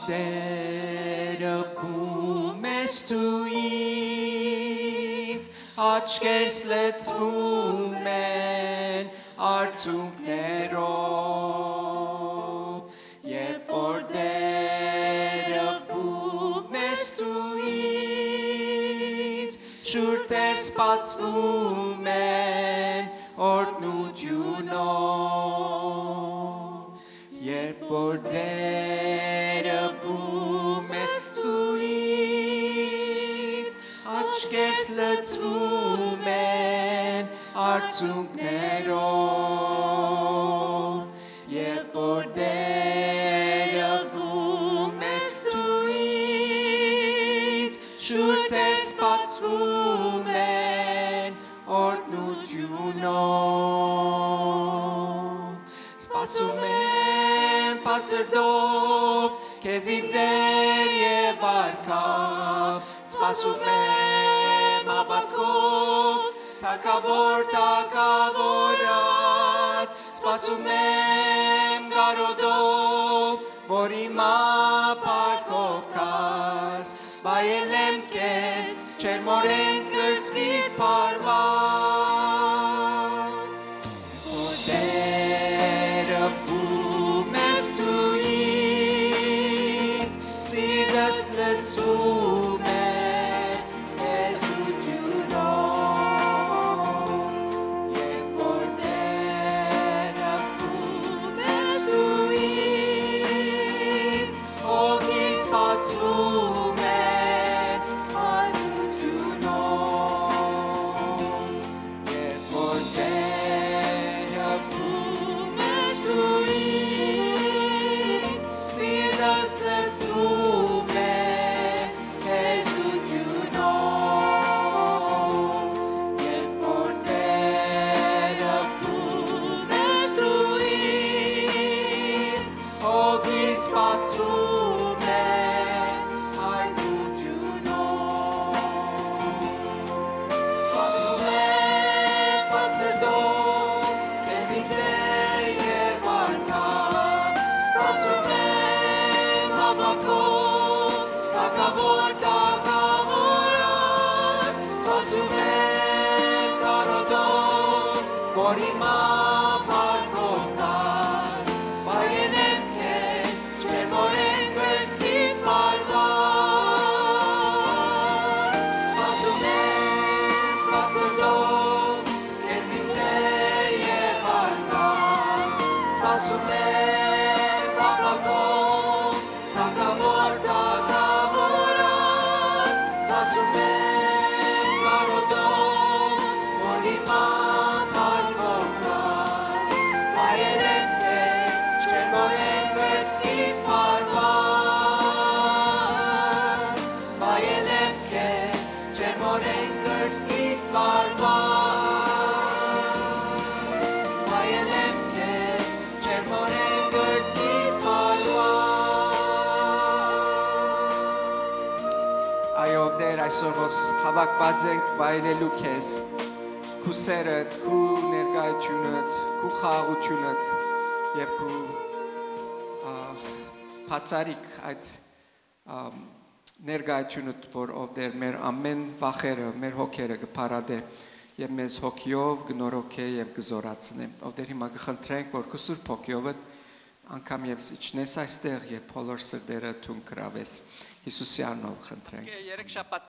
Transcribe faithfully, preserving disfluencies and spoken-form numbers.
Տերը բում ես դու ինձ, աչքերս լցվում են արցունքներով, երբ որ Տերը բում ես դու ինձ, շուրթեր սպացվում են օրհնությունով, երբ որ Տերը բում ես դու ինձ, աչքերս լցվում են արցունքներով, երբ որ Տերը բում ես դու ինձ, շուրթեր սպացվում են օրհնությունով, սպասում եմ բացրդով, քեզի Տեր եւ արքա, սպասում եմ հավատքով, թագավոր թագավորած, սպասում եմ գարոդով, որ հիմա փառքով քաս, բայել եմ քեզ, չերմորեն ծրծի փառված, որ Տերը բում ես դու ինձ, սիրտս լցվում է հեզությունով, երբ որ Տերը բում ես դու ինձ, հոգիս բացվում է արությունով, երբ որ Տերը բում ես դու ինձ, սիրտս լցվում է հեզությունով, երբ որ Տերը բում ես դու ինձ, հոգիս բացվում է արությունով, սպասում եմ բացրդով, քեզի Տեր եւ արքա, սպասում եմ հավատքով, թագավոր թագավորած, սպասում եմ գարոդով, որ հիմա փառքով քաս, բայել եմ քեզ, չերմորեն կրծքի փառված, սպասում եմ բացրդով, քեզի Տեր եւ արքա, սպասում եմ հավատքով, թագավոր թագավորած, սպասում եմ գարոդով, որ հիմա փառքով քաս, բայել եմ քեզ, չերմորեն կրծքի փառված, բայել եմ քեզ, չերմորեն կրծքի փառված, բայել եմ քեզ, չերմորեն կրծքի փառված, այո Տեր, այսօր ոս հավաքված ենք վայելելու քեզ, քու սերդ, քու ներկայությունդ, քու խաղաղությունդ եւ քու բացարիք այդ ներկայությունդ, որ ով Տեր մեր ամեն վախերը, մեր հոգերը կփարադե եւ մեզ հոգիով կնորոգե եւ կզորացնե, ով Տեր հիմա կխնդրենք, որ քու Սուրբ Հոգիովդ անգամ եւս իջնես այստեղ եւ բոլոր սրտերը թուն կրավես, Հիսուսի անունով խնդրենք։